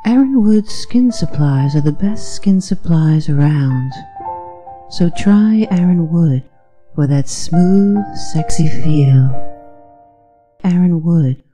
Aaron Wood's skin supplies are the best skin supplies around. So try Aaron Wood for that smooth, sexy feel. Aaron Wood